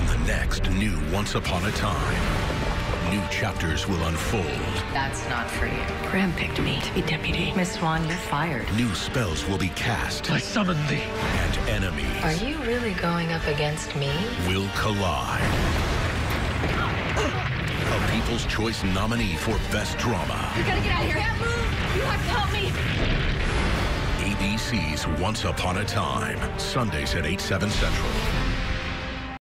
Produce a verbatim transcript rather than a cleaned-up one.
on the next new Once Upon a Time. New chapters will unfold. That's not for you. Graham picked me to be deputy. Miss Swan, you're fired. New spells will be cast. I summon thee. And enemies. Are you really going up against me? Will collide. A People's Choice nominee for Best Drama. You gotta get out of here. Can't move. You have to help me. A B C's Once Upon a Time. Sundays at eight, seven Central.